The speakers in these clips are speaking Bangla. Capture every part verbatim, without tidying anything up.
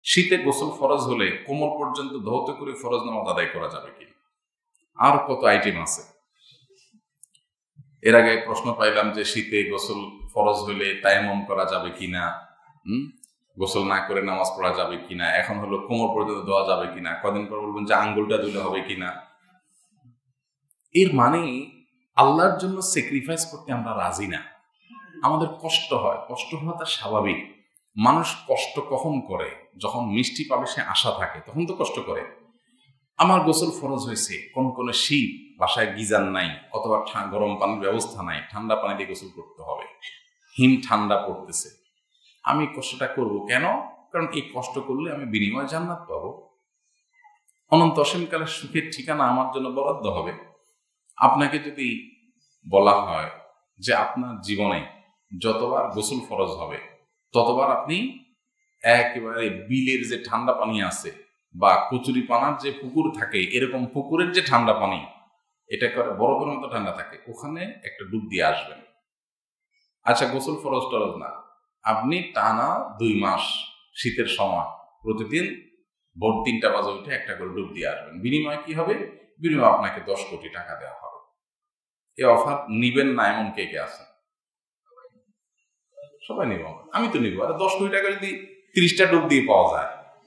শীতে গোসল ফরজ হলে কোমর পর্যন্ত ধৌত করে ফরজ নামাজ আদায় করা যাবে কিনা? আর কত আইটেম আছে। এর আগে প্রশ্ন পাইলাম যে শীতে গোসল ফরজ হলে তায়াম্মুম করা যাবে কিনা, হম গোসল না করে নামাজ পড়া যাবে কিনা। এখন হলো কোমর পর্যন্ত ধোয়া যাবে কিনা। কদিন পর বলবেন যে আঙ্গুলটা ধুলে হবে কিনা। এর মানে আল্লাহর জন্য স্যাক্রিফাইস করতে আমরা রাজি না। আমাদের কষ্ট হয়, কষ্ট হওয়াটা স্বাভাবিক। মানুষ কষ্ট কখন করে? যখন মিষ্টি পাবে সে আশা থাকে, তখন তো কষ্ট করে। আমার গোসল ফরজ হয়েছে, কোন কোন শীত, বাসায় গিজার নাই অথবা গরম পানির ব্যবস্থা নাই, ঠান্ডা পানি দিয়ে গোসল করতে হবে, হিম ঠান্ডা পড়তেছে, আমি কষ্টটা করব কেন? কারণ এই কষ্ট করলে আমি বিনিময় জান্নাত পাবো, অনন্ত অসীমকালের সুখের ঠিকানা আমার জন্য বরাদ্দ হবে। আপনাকে যদি বলা হয় যে আপনার জীবনে যতবার গোসল ফরজ হবে ততবার আপনি একেবারে বিলের যে ঠান্ডা পানি আছে বা কচুরি পানার যে পুকুর থাকে, এরকম পুকুরের যে ঠান্ডা পানি, এটা করে বরফের মতো ঠান্ডা থাকে, ওখানে একটা ডুব দিয়ে আসবেন। আচ্ছা, গোসল ফরজ টরজ না, আপনি টানা দুই মাস শীতের সময় প্রতিদিন ভোর তিনটা বাজে উঠে একটা করে ডুব দিয়ে আসবেন। বিনিময় কি হবে? বিনিময় আপনাকে দশ কোটি টাকা দেওয়া হবে। এই অফার নিবেন না এমন কে কে আছে? সবাই নিব, আমি তো নিব। আর দশ কোটি টাকা যদি তিরিশটা ডুব দিয়ে পাওয়া যায়,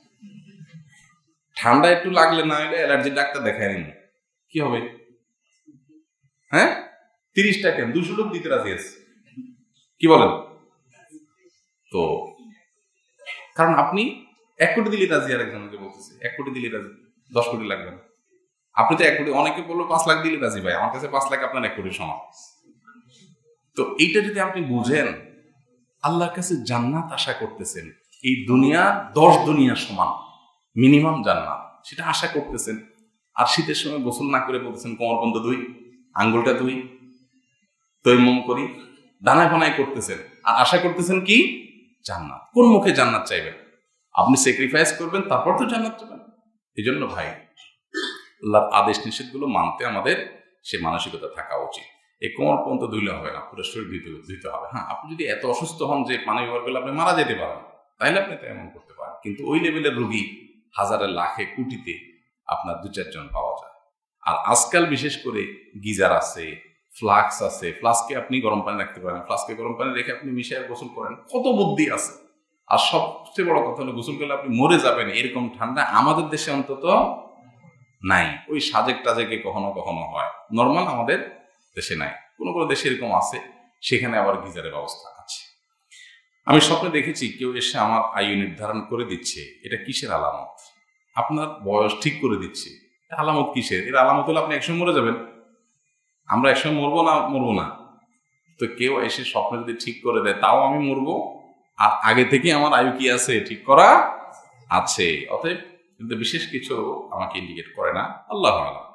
ঠান্ডা একটু লাগলে না হলে অ্যালার্জি ডাক্তার দেখায় নিন, কি হবে? হ্যাঁ, তিরিশটা কেন, দুশো ডুব দিতে রাজি আছে, কি বলেন? তো কারণ আপনি এক কোটি দিলে রাজি, আর একজনকে বলতেছে এক কোটি দিলে রাজি, দশ কোটি লাগবে না। আপনি তো এক কোটি, অনেকে বললো পাঁচ লাখ দিলে রাজি। ভাই, আমার কাছে পাঁচ লাখ আপনার এক কোটির সমান। তো এইটা যদি আপনি বুঝেন, আল্লাহর কাছে জান্নাত আশা করতেছেন, এই দুনিয়া দশ দুনিয়া সমান মিনিমাম জান্নাত, সেটা আশা করতেছেন। আর শীতের সময় গোসল না করে বলতেছেন কোমর পর্যন্ত দুই, আঙ্গুলটা দুই, তৈমম করি, দানায় ফানায় করতেছেন, আর আশা করতেছেন কি? জান্নাত। কোন মুখে জান্নাত চাইবেন? আপনি স্যাক্রিফাইস করবেন, তারপর তো জান্নাত চাইবেন। এই জন্য ভাই, আল্লাহর আদেশ নিষেধ গুলো মানতে আমাদের সে মানসিকতা থাকা উচিত। এই কোমর পর্যন্ত ধুইলে হবে না, পুরো শরীর ধুইতে ধুইতে হবে। হ্যাঁ, আপনি যদি এত অসুস্থ হন যে পানি ব্যবহার করলে আপনি মারা যেতে পারেন, তাইলে আপনি তো এমন করতে পারেন। কিন্তু ওই লেভেলের রোগী হাজারে লাখে কোটিতে আপনার দু চারজন পাওয়া যায়। আর আজকাল বিশেষ করে গিজার আছে, ফ্লাক্স আছে, ফ্লাস্কে আপনি গরম পানি রাখতে পারেন, ফ্লাস্কে গরম পানি রেখে আপনি মিশিয়ে গোসল করেন, কত বুদ্ধি আছে। আর সবচেয়ে বড় কথা হলো, গোসল করলে আপনি মরে যাবেন এরকম ঠান্ডা আমাদের দেশে অন্তত নাই। ওই সাজেক টাজেকে কখনো কখনো হয়, নর্মাল আমাদের দেশে নাই। কোনো কোনো দেশে এরকম আছে, সেখানে আবার গিজারের ব্যবস্থা আছে। আমি স্বপ্নে দেখেছি কেউ এসে আমার আয়ু নির্ধারণ করে দিচ্ছে, এটা কিসের আলামত? আপনার বয়স ঠিক করে দিচ্ছে, আলামত কিসের? এর আলামত হলে আপনি একসময় মরে যাবেন। আমরা একসময় মরবো না, মরবো না। তো কেউ এসে স্বপ্নে যদি ঠিক করে দেয়, তাও আমি মরবো, আর আগে থেকে আমার আয়ু কি আছে ঠিক করা আছে। অতএব কিন্তু বিশেষ কিছু আমাকে ইন্ডিকেট করে না। আল্লাহু আ'লাম।